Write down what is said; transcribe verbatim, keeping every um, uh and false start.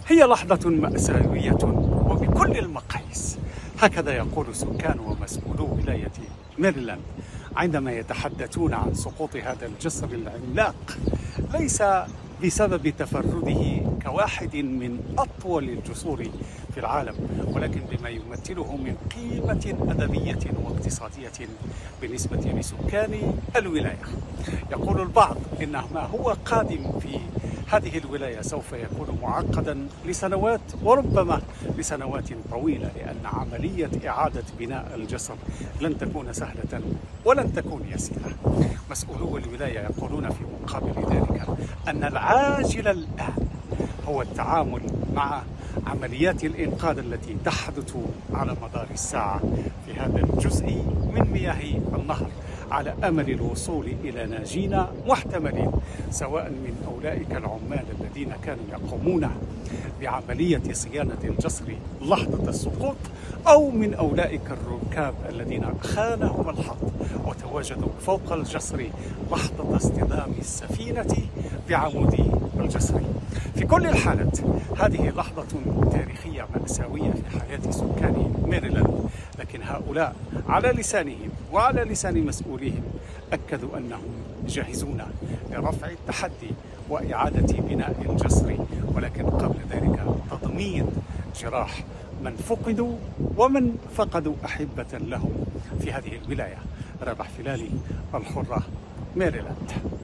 هي لحظة مأساوية وبكل المقاييس. هكذا يقول سكان ومسؤولو ولاية ميريلاند عندما يتحدثون عن سقوط هذا الجسر العملاق، ليس بسبب تفرده كواحد من أطول الجسور في العالم، ولكن بما يمثله من قيمة أدبية واقتصادية بالنسبة لسكان الولاية. يقول البعض إن ما هو قادم في هذه الولاية سوف يكون معقدا لسنوات وربما لسنوات طويلة، لأن عملية إعادة بناء الجسر لن تكون سهلة ولن تكون يسيرة. مسؤولو الولاية يقولون في مقابل ذلك أن العاجل الآن هو التعامل مع عمليات الإنقاذ التي تحدث على مدار الساعة في هذا الجزء من مياه النهر، على أمل الوصول إلى ناجين محتملين، سواء من أولئك العمال الذين كانوا يقومون بعملية صيانة الجسر لحظة السقوط، أو من أولئك الركاب الذين خانهم الحظ وتواجدوا فوق الجسر لحظة اصطدام السفينة بعمود الجسر. في كل الحالات هذه لحظة تاريخية مأساوية في حياة سكان ميريلاند، لكن هؤلاء على لسانهم وعلى لسان مسؤوليهم أكدوا أنهم جاهزون لرفع التحدي وإعادة بناء الجسر، ولكن قبل ذلك تضمين جراح من فقدوا ومن فقدوا أحبة لهم في هذه الولاية. رابح فلالي، الحرة، ميريلاند.